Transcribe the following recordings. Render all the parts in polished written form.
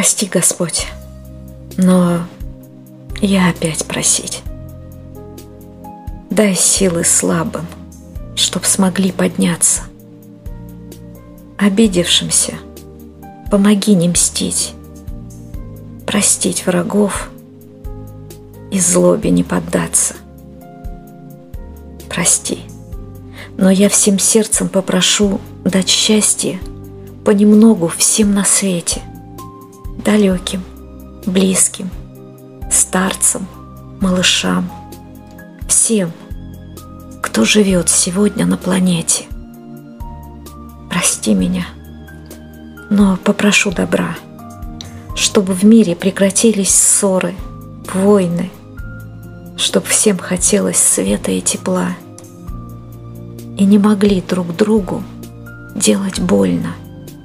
Прости, Господь, но я опять просить. Дай силы слабым, чтоб смогли подняться. Обидевшимся помоги не мстить, простить врагов и злобе не поддаться. Прости, но я всем сердцем попрошу дать счастье понемногу всем на свете, далеким, близким, старцам, малышам, всем, кто живет сегодня на планете. Прости меня, но попрошу добра, чтобы в мире прекратились ссоры, войны, чтоб всем хотелось света и тепла и не могли друг другу делать больно.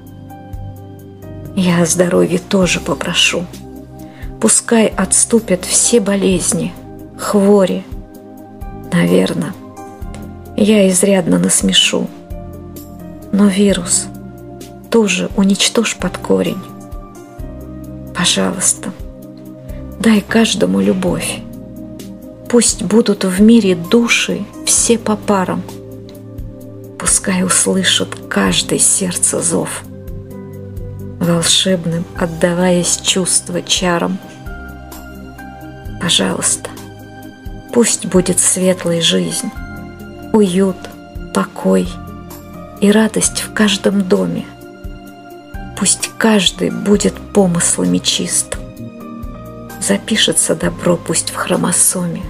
Я о здоровье тоже попрошу. Пускай отступят все болезни, хвори. Наверно, я изрядно насмешу, но вирус тоже уничтожь под корень. Пожалуйста, дай каждому любовь. Пусть будут в мире души все по парам. Пускай услышит каждое сердце зов, волшебным отдаваясь чувства чарам. Пожалуйста, пусть будет светлая жизнь, уют, покой и радость в каждом доме. Пусть каждый будет помыслами чист. Запишется добро пусть в хромосоме.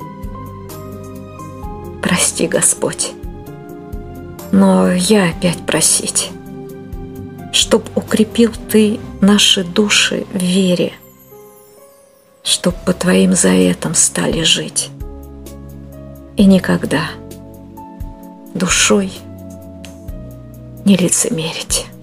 Прости, Господь, но я опять просить, чтоб укрепил Ты наши души в вере, чтоб по Твоим заветам стали жить и никогда душой не лицемерить.